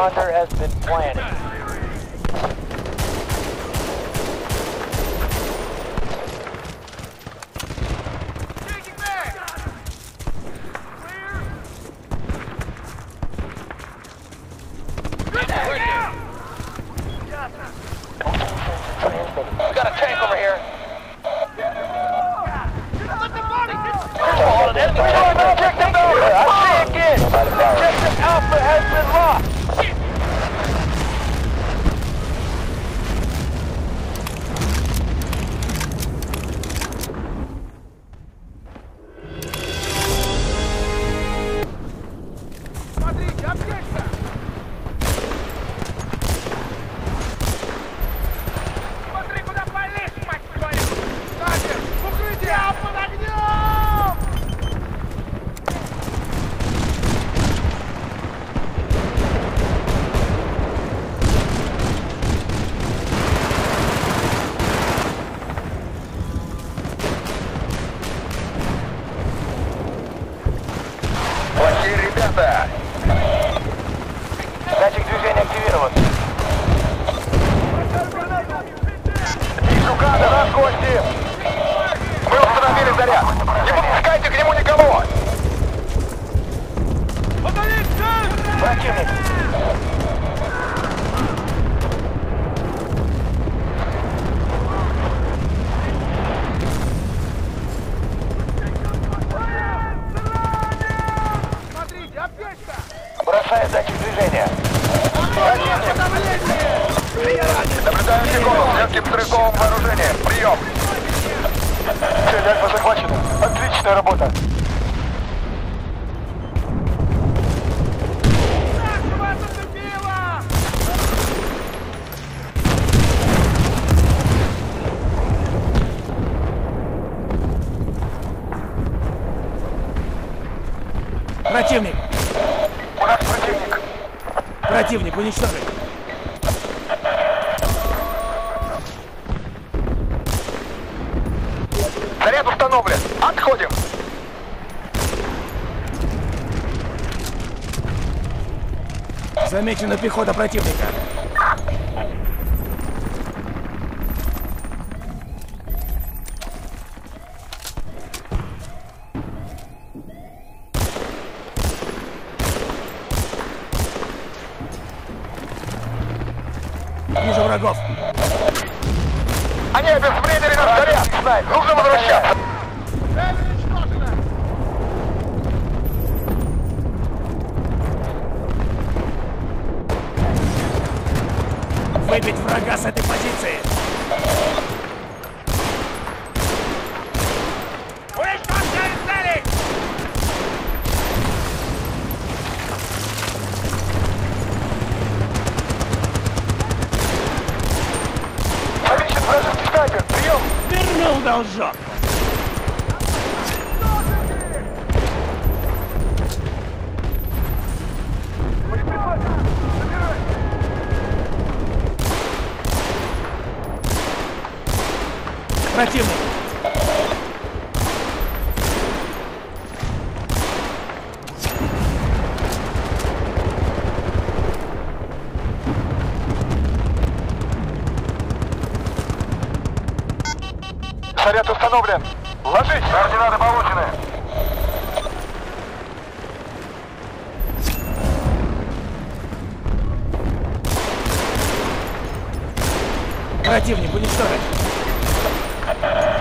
Hunter has been planted. We got a tank over here. Objective Alpha has been lost. Датчик движения активирован. Вижу гада на гости. Мы установили заряд. Не подпускайте к нему никого. Противник. Бросает датчик движения. Наблюдаем секунду с легким стрелковым вооружением. Прием. Цель Альфа захвачена. Отличная работа. Противник! У нас противник. Противник уничтожен! Заряд установлен. Отходим. Замечена пехота противника. Вижу врагов. Они обезвредили наш заряд. Нужно возвращаться. Выбить врага с этой позиции. Замечен вражеский снайпер. Прием. Вернул должок. Противник. Заряд установлен. Ложись. Координаты получены. Противник уничтожен.